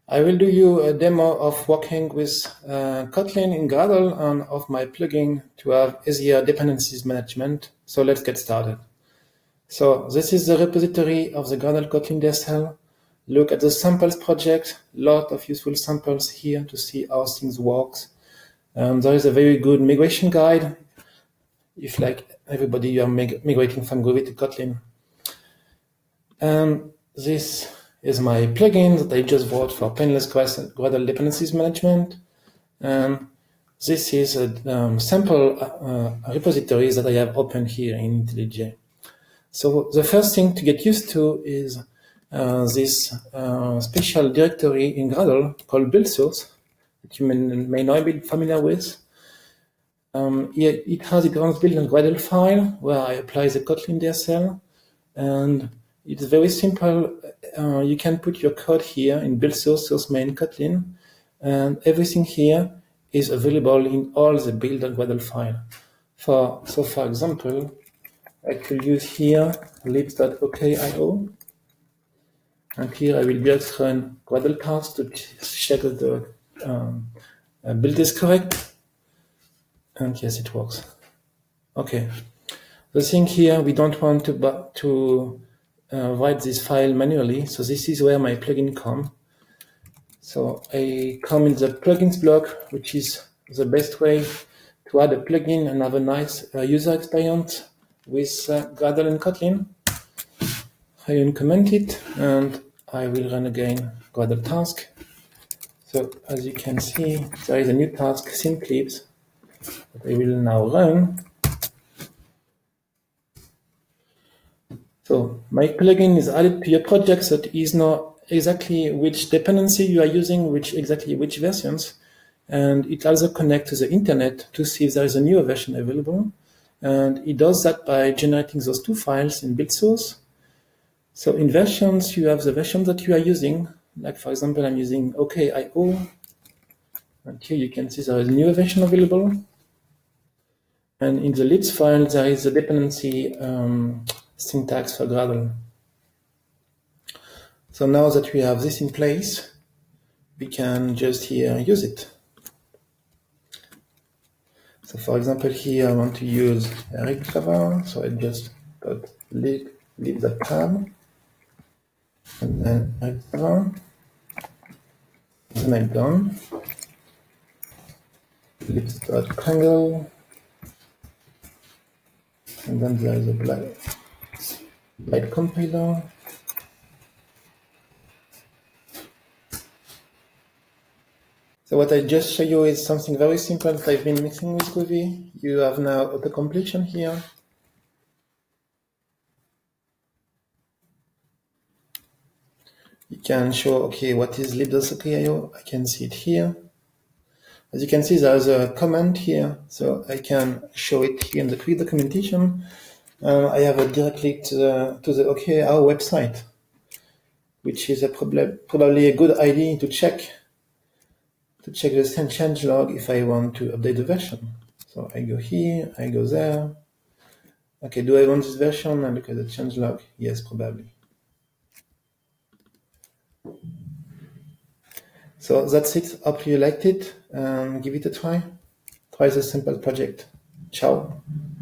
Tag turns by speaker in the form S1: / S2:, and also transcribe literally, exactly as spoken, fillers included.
S1: I will do you a demo of working with uh, Kotlin in Gradle and of my plugin to have easier dependencies management. So let's get started. So this is the repository of the Gradle Kotlin D S L. Look at the samples project, lot of useful samples here to see how things work. Um, there is a very good migration guide if, like everybody, you are mig migrating from Groovy to Kotlin. And this is my plugin that I just wrote for painless Gradle dependencies management. And this is a um, sample uh, repository that I have open here in IntelliJ. So the first thing to get used to is uh, this uh, special directory in Gradle called build source that you may, may not be familiar with. Um, it, it has its own build and Gradle file where I apply the Kotlin D S L, and it's very simple. Uh, you can put your code here in build source, source main Kotlin, and everything here is available in all the build and Gradle file. For so, for example, I could use here libs.okio, and here I will just run Gradle parts to check that the um, build is correct. And yes, it works. Okay. The thing here, we don't want to to uh, write this file manually. So this is where my plugin comes. So I come in the plugins block, which is the best way to add a plugin and have a nice uh, user experience with uh, Gradle and Kotlin. I uncomment it, and I will run again Gradle task. So as you can see, there is a new task, SynClips, that I will now run. So my plugin is added to your project, so it is not exactly which dependency you are using, which exactly which versions, and it also connects to the internet to see if there is a newer version available. And it does that by generating those two files in build source. So in versions, you have the version that you are using. Like for example, I'm using okio, and here you can see there is a newer version available. And in the libs file, there is a dependency um, syntax for Gradle. So now that we have this in place, we can just here use it. So for example, here I want to use Eric Java, so I just put lib lib.tab and then Eric Java. Then I'm done. libs.kringle. And then there is a blind, blind compiler. So what I just show you is something very simple that I've been mixing with Groovy. You have now auto completion here. You can show, okay, what is libs.okio? I can see it here. As you can see, there's a command here, so I can show it here in the quick documentation. Uh, I have a direct link to the, to the okio website, which is a prob probably a good idea to check to check the changelog if I want to update the version. So I go here, I go there. Okay, do I want this version? I look at the changelog. Yes, probably. So that's it. Hope you liked it. Um, give it a try. Try the simple project. Ciao.